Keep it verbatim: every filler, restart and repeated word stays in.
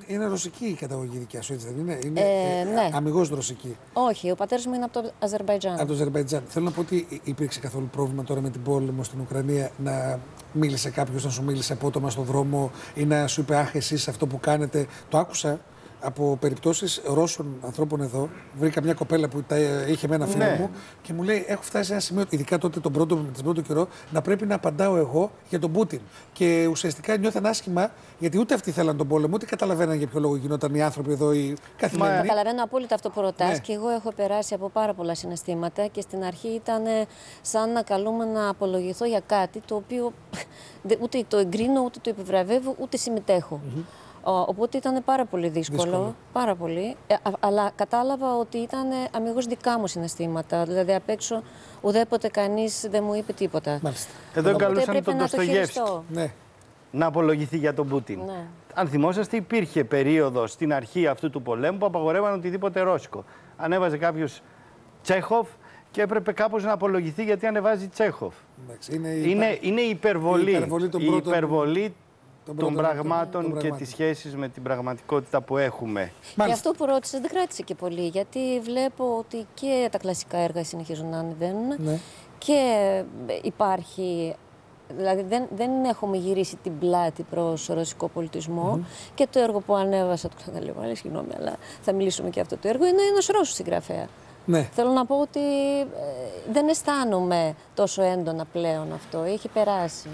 είναι ρωσική η καταγωγή δικιά σου, έτσι δεν είναι? Είναι Ε, ε, ναι. αμιγώς ρωσική. Όχι, ο πατέρας μου είναι από το Αζερμπαϊτζάν. Από το Αζερμπαϊτζάν. Θέλω να πω ότι υπήρξε καθόλου πρόβλημα τώρα με την πόλεμο στην Ουκρανία, να μίλησε κάποιος, να σου μίλησε απότομα στον δρόμο ή να σου είπε αχ, εσείς αυτό που κάνετε? Το άκουσα από περιπτώσεις Ρώσων ανθρώπων εδώ. Βρήκα μια κοπέλα που τα είχε με ένα φίλο Ναι. μου και μου λέει: έχω φτάσει σε ένα σημείο, ειδικά τότε τον πρώτο, τον πρώτο καιρό, να πρέπει να απαντάω εγώ για τον Πούτιν. Και ουσιαστικά νιώθαν άσχημα, γιατί ούτε αυτοί θέλαν τον πόλεμο, ούτε καταλαβαίναν για ποιο λόγο γινόταν οι άνθρωποι εδώ, οι καθημερινοί. Καταλαβαίνω απόλυτα αυτό που ρωτάς, Ναι. και εγώ έχω περάσει από πάρα πολλά συναισθήματα και στην αρχή ήταν σαν να καλούμε να απολογηθώ για κάτι το οποίο ούτε το εγκρίνω, ούτε το επιβραβεύω, ούτε συμμετέχω. Mm-hmm. Οπότε ήταν πάρα πολύ δύσκολο, δύσκολο. Πάρα πολύ, ε, α, αλλά κατάλαβα ότι ήταν αμιγώς δικά μου συναισθήματα. Δηλαδή απ' έξω ουδέποτε κανείς δεν μου είπε τίποτα. Μάλιστα. Εδώ Οπότε καλούσαν τον να το Ντοστογεύσκη Ναι. να απολογηθεί για τον Πούτιν. Ναι. Αν θυμόσαστε, υπήρχε περίοδο στην αρχή αυτού του πολέμου που απαγορεύαν οτιδήποτε ρώσικο. Ανέβαζε κάποιος Τσέχοφ και έπρεπε κάπως να απολογηθεί γιατί ανεβάζει Τσέχοφ. Εντάξει, είναι, η... Είναι, είναι η υπερβολή, η υπερβολή των η πρώτων... υπερβολή των, των πραγμάτων των και πραγμάτων. τις σχέσεις με την πραγματικότητα που έχουμε. Και αυτό που ρώτησε δεν κράτησε και πολύ, γιατί βλέπω ότι και τα κλασικά έργα συνεχίζουν να ανεβαίνουν, ναι. Και υπάρχει, δηλαδή δεν, δεν έχουμε γυρίσει την πλάτη προς ρωσικό πολιτισμό, mm-hmm. Και το έργο που ανέβασα, το ξαναλέω, αλλά συγγνώμη, αλλά θα μιλήσουμε και αυτό το έργο, είναι ένας Ρώσος συγγραφέα. Ναι. Θέλω να πω ότι ε, δεν αισθάνομαι τόσο έντονα πλέον αυτό, έχει περάσει.